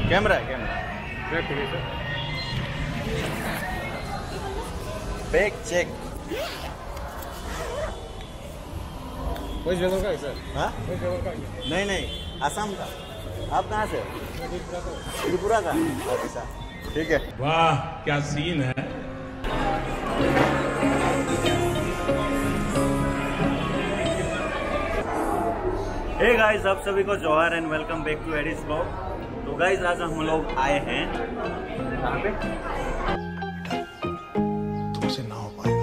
Camera है, camera bag check. West Bengal का है सर? हाँ, वेस्ट बंगाल का है? नहीं नहीं, आसाम का। आप कहाँ से? त्रिपुरा का। अच्छा, ठीक है। वाह क्या सीन है। हे गाइस, आप सभी को जोहार and welcome back to Eddie's blog. तो गाइस, आज हम लोग आए हैं कहाँ पे? तुमसे ना हो पाएगा।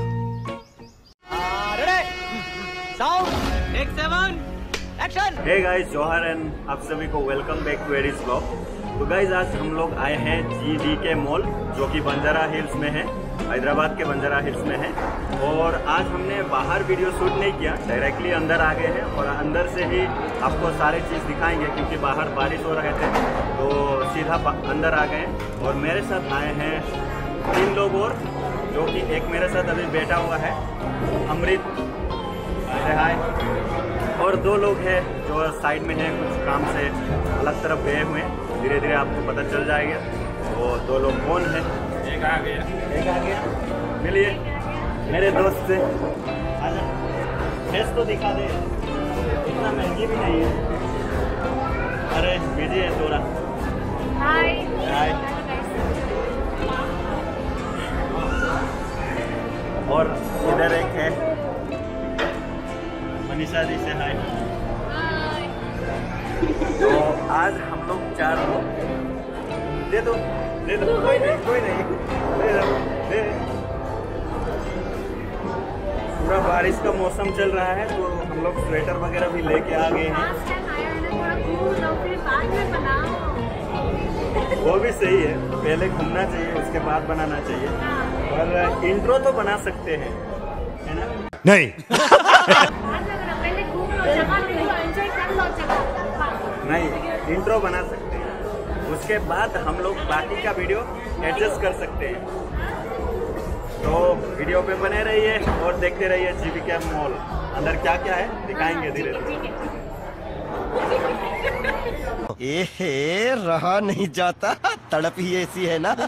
हे गाइस, जोहार एंड आप सभी को welcome back to Eddie's blog. तो गाइस, आज हम लोग आए हैं GDK मॉल, जो कि बंजारा हिल्स में है, हैदराबाद के बंजारा हिल्स में है। और आज हमने बाहर वीडियो शूट नहीं किया, डायरेक्टली अंदर आ गए हैं और अंदर से ही आपको सारी चीज़ दिखाएंगे, क्योंकि बाहर बारिश हो रहे थे तो सीधा अंदर आ गए। और मेरे साथ आए हैं 3 लोग और, जो कि एक मेरे साथ अभी बैठा हुआ है अमृत, हाय। और 2 लोग हैं जो साइड में हैं, कुछ काम से अलग तरफ गए हुए हैं। धीरे धीरे आपको पता चल जाएगा वो 2 लोग कौन हैं। एक आ गया। मिलिए मेरे दोस्त से। आजा, फेस तो दिखा दे, इतना महंगी भी नहीं है। अरे बिजी है थोड़ा। हाय। हाय। और इधर एक है मनीषा जी, से हाय। तो आज हम लोग 4 लोग, दे दो कोई नहीं दे दो, दे। पूरा बारिश का मौसम चल रहा है तो हम लोग स्वेटर वगैरह भी लेके आ गए हैं। वो भी सही है, पहले घूमना चाहिए उसके बाद बनाना चाहिए। और इंट्रो तो बना सकते हैं, है ना? नहीं। नहीं, इंट्रो बना सकते हैं, उसके बाद हम लोग बाकी का वीडियो एडजस्ट कर सकते हैं। तो वीडियो पे बने रहिए और देखते रहिए GDK मॉल। अंदर क्या क्या है दिखाएंगे धीरे धीरे। एहे, रहा नहीं जाता, तड़प ही ऐसी है ना।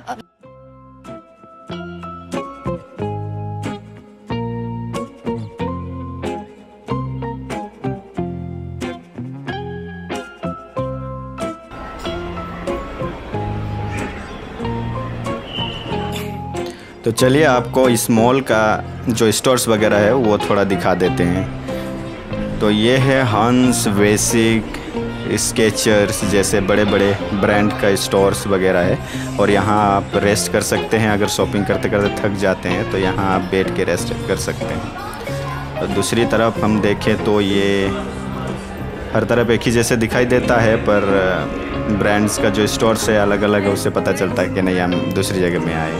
तो चलिए आपको इस मॉल का जो स्टोर्स वगैरह है वो थोड़ा दिखा देते हैं। तो ये है हंस, बेसिक, स्केचर्स जैसे बड़े बड़े ब्रांड का स्टोर्स वगैरह है। और यहाँ आप रेस्ट कर सकते हैं, अगर शॉपिंग करते करते थक जाते हैं तो यहाँ आप बैठ के रेस्ट कर सकते हैं। और दूसरी तरफ हम देखें तो ये हर तरफ एक ही जैसे दिखाई देता है, पर ब्रांड्स का जो स्टोर्स है अलग अलग है, उससे पता चलता है कि नहीं हम दूसरी जगह में आए।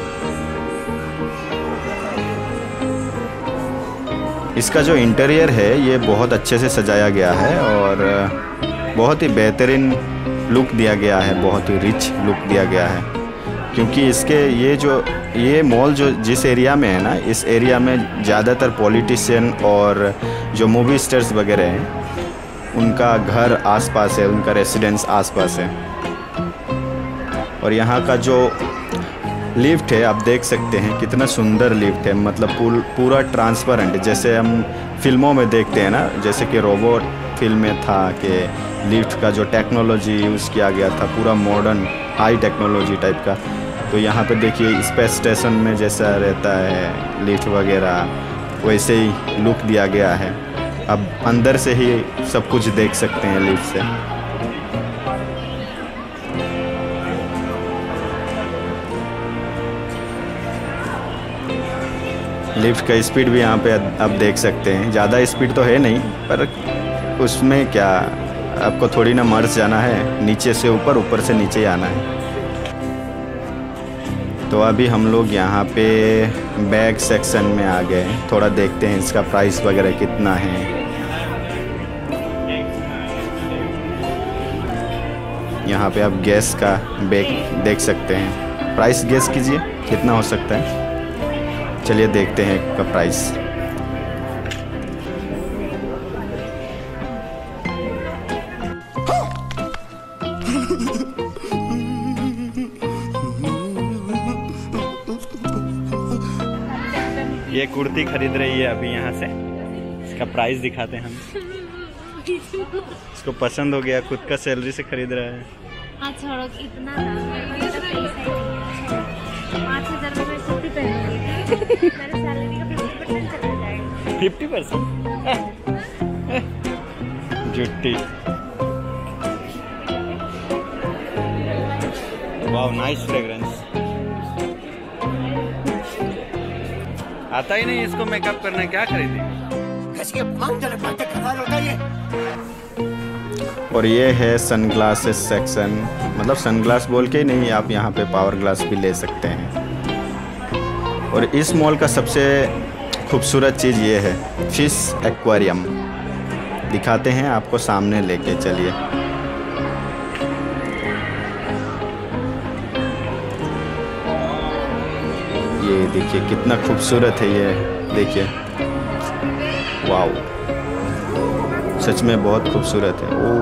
इसका जो इंटीरियर है ये बहुत अच्छे से सजाया गया है और बहुत ही बेहतरीन लुक दिया गया है, बहुत ही रिच लुक दिया गया है। क्योंकि इसके ये मॉल जो जिस एरिया में है ना, इस एरिया में ज़्यादातर पॉलिटिशियन और जो मूवी स्टार्स वगैरह हैं उनका घर आसपास है, उनका रेसिडेंस आसपास है। और यहाँ का जो लिफ्ट है आप देख सकते हैं कितना सुंदर लिफ्ट है, मतलब पूरा ट्रांसपेरेंट, जैसे हम फिल्मों में देखते हैं ना, जैसे कि रोबोट फिल्म में था कि लिफ्ट का जो टेक्नोलॉजी यूज़ किया गया था पूरा मॉडर्न हाई टेक्नोलॉजी टाइप का। तो यहाँ पे देखिए स्पेस स्टेशन में जैसा रहता है लिफ्ट वगैरह, वैसे ही लुक दिया गया है। अब अंदर से ही सब कुछ देख सकते हैं लिफ्ट से। लिफ्ट का स्पीड भी यहाँ पे आप देख सकते हैं, ज़्यादा स्पीड तो है नहीं, पर उसमें क्या आपको थोड़ी ना मर्ज जाना है, नीचे से ऊपर, ऊपर से नीचे आना है। तो अभी हम लोग यहाँ पे बैग सेक्शन में आ गए, थोड़ा देखते हैं इसका प्राइस वगैरह कितना है। यहाँ पे आप गैस का बैग देख सकते हैं, प्राइस गैस कीजिए कितना हो सकता है। चलिए देखते हैं इसका प्राइस। ये कुर्ती खरीद रही है अभी यहाँ से। इसका प्राइस दिखाते हैं हम। इसको पसंद हो गया, खुद का सैलरी से खरीद रहा है। हाँ छोड़ो, इतना ना, मेरे तो पैसा ही नहीं है। 5,000 में मैं कुर्ती पहनूंगी, मेरे सैलरी का 50% चला जाएगा। 50%? जुट्टी। Wow, nice fragrance. आता ही नहीं इसको मेकअप करना, क्या खरीदी? और ये है सनग्लासेस सेक्शन, मतलब सनग्लास बोल के ही नहीं, आप यहाँ पे पावर ग्लास भी ले सकते हैं। और इस मॉल का सबसे खूबसूरत चीज़ ये है फिश एक्वेरियम। दिखाते हैं आपको, सामने लेके चलिए। ये देखिए कितना खूबसूरत है ये, देखिए वाव, सच में बहुत खूबसूरत है। ओह,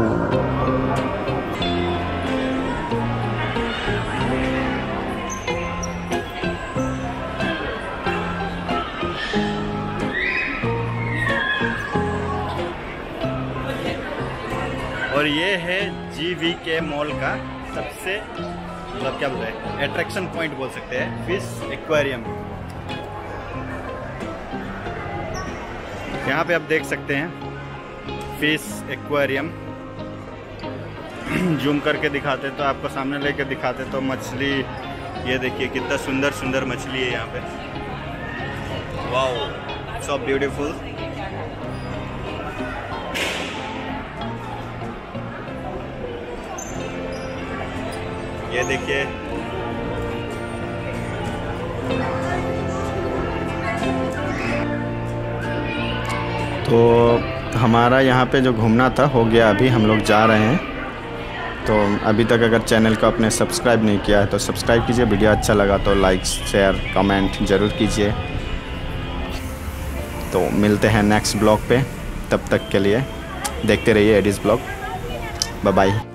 और ये है GVK मॉल का सबसे, मतलब क्या बोलते हैं, अट्रैक्शन पॉइंट बोल सकते हैं, फिश एक्वेरियम। यहाँ पे आप देख सकते हैं फिश एक्वेरियम। जूम करके दिखाते तो आपको, सामने लेके दिखाते तो मछली, ये देखिए कितना सुंदर सुंदर मछली है यहाँ पे। Wow, so beautiful. ये देखिए, तो हमारा यहाँ पे जो घूमना था हो गया, अभी हम लोग जा रहे हैं। तो अभी तक अगर चैनल को आपने सब्सक्राइब नहीं किया है तो सब्सक्राइब कीजिए। वीडियो अच्छा लगा तो लाइक शेयर कमेंट ज़रूर कीजिए। तो मिलते हैं नेक्स्ट ब्लॉग पे, तब तक के लिए देखते रहिए एडिस ब्लॉग। Bye bye.